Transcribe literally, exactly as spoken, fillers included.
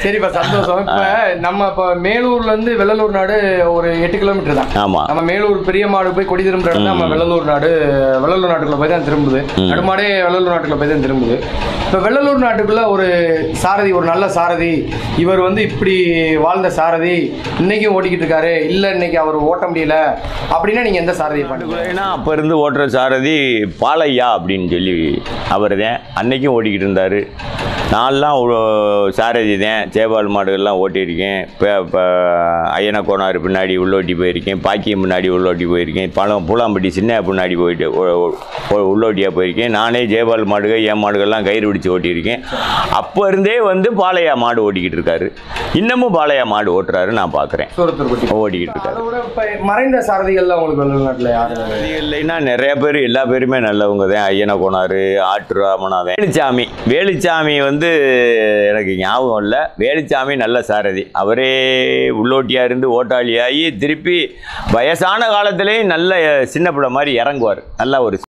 சரிப்பா, சந்தோஷம். இப்ப நம்ம இப்ப மேலூர்ல இருந்து வெள்ளலூர் நாடு ஒரு எட்டு கிலோமீட்டர் தான். ஆமா, நம்ம மேலூர் பெரிய மாடு போய் கொடி திரும்புற இடம் நம்ம வெள்ளலூர் நாடு. வெள்ளலூர் நாட்டுக்குள்ள போய் தான் திரும்புது. நடுமாடே வெள்ளலூர் நாட்டுக்குள்ள போய் தான் திரும்புது. இப்ப வெள்ளலூர் நாட்டுக்குள்ள ஒரு சாரதி, ஒரு நல்ல சாரதி, இவர் வந்து இப்படி வாழ்ந்த சாரதி இன்னைக்கும் ஓட்டிக்கிட்டு இருக்காரு, இல்ல இன்னைக்கு அவர் ஓட்ட முடியல அப்படின்னா நீங்க எந்த சாரதியை பண்ணுறீங்கன்னா? அப்ப இருந்து ஓட்டுற சாரதி பாலையா அப்படின்னு சொல்லி அவர் தான் அன்னைக்கும் ஓட்டிக்கிட்டு இருந்தாரு. நான்லாம் சாரதி தான், சேபால் மாடுகள்லாம் ஓட்டியிருக்கேன். இப்போ இப்போ ஐயனக்கோனார் பின்னாடி உள்ளோட்டி போயிருக்கேன், பாக்கியம் முன்னாடி உள்ளோட்டி போயிருக்கேன், பழம் பூலாம்பட்டி சின்ன பின்னாடி போயிட்டு உள்ளோட்டியாக போயிருக்கேன். நானே ஜேபால் மாடுகள் ஏன் மாடுகள்லாம் கயிறு பிடிச்சி ஓட்டியிருக்கேன். அப்போ இருந்தே வந்து பாலையா மாடு ஓட்டிக்கிட்டு இருக்காரு. இன்னமும் பாலையா மாடு ஓட்டுறாரு, நான் பார்க்குறேன். ஓட்டிக்கிட்டு இருக்காரு. மறைந்த சாரதிகள்லாம் உங்களுக்கு வெள்ளலூர் நாட்டில் யாரும் இல்லைன்னா நிறைய பேர், எல்லா பேருமே நல்லவங்க தான். ஐயனக்கோனார், ஆட்டுராமநாதன், வேலுச்சாமி. வேலுச்சாமி வந்து எனக்கு ஞாபகம் இல்லை. வேலுச்சாமி நல்ல சாரதி. அவரே உள்ளோட்டியாக இருந்து ஓட்டாளியாகி திருப்பி வயசான காலத்திலேயும் நல்ல சின்ன பிள்ளை மாதிரி இறங்குவார். நல்ல ஒரு